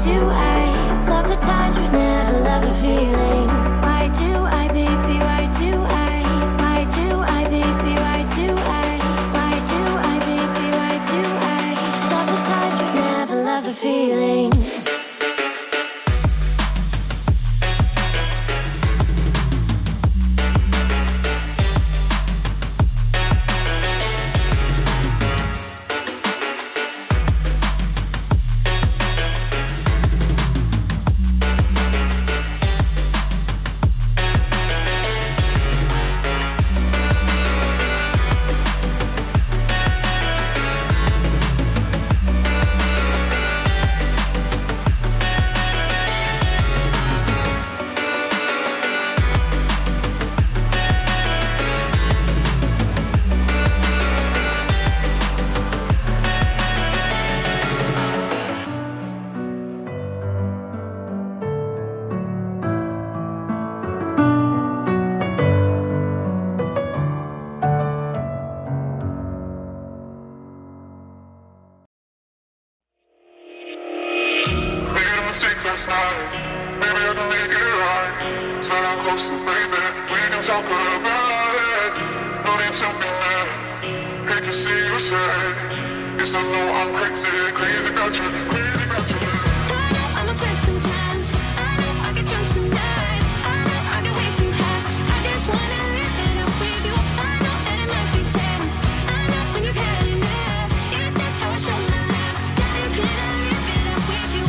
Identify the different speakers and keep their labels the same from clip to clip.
Speaker 1: do I love the touch but never love the feeling? Why do I, baby, why do I? Why do I, baby, why do I? Why do I, baby, why do I love the touch but never love the feeling?
Speaker 2: Last night, maybe I can make it right. Sit down closer, baby, we can talk about it. No need to be mad, hate to see you sad. Yes, I know I'm crazy, crazy about you, crazy about you.
Speaker 1: I know I'm upset sometimes, I know I get drunk some nights, I know I get way too high, I just wanna live it up with you. I know that it might be tough, I know when you've had enough, it's just how I show my love. Darling, can I live it up with you?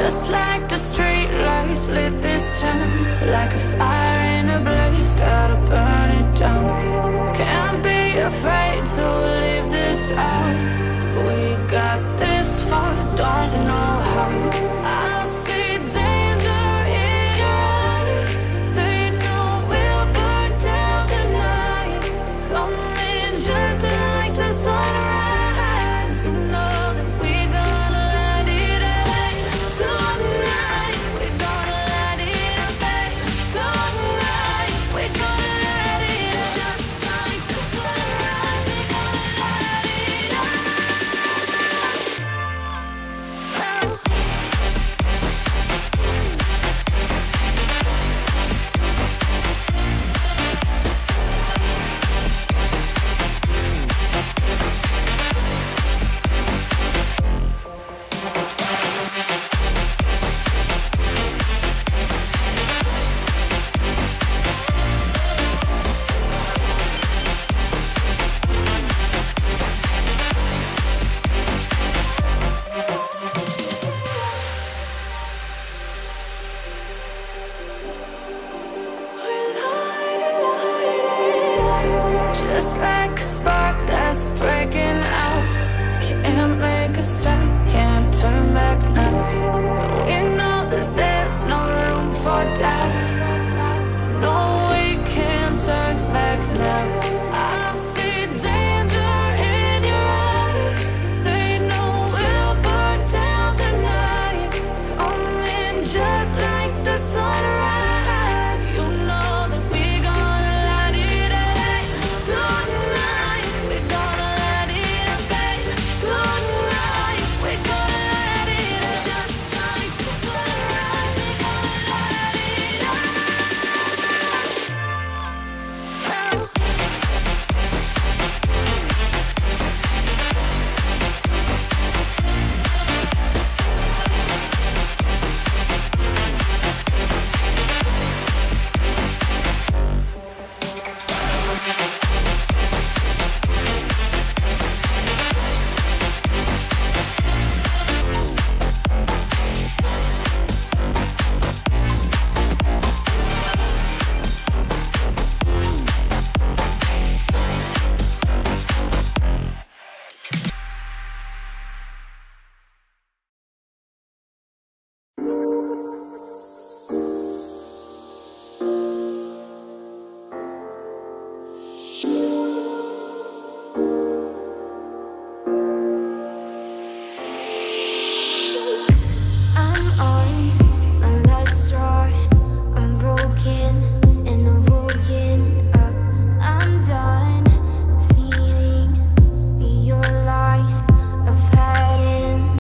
Speaker 1: Just like the street lights lit this town, like a fire in a blaze, gotta burn it down. Can't be afraid to leave this out. We got this far, don't know how.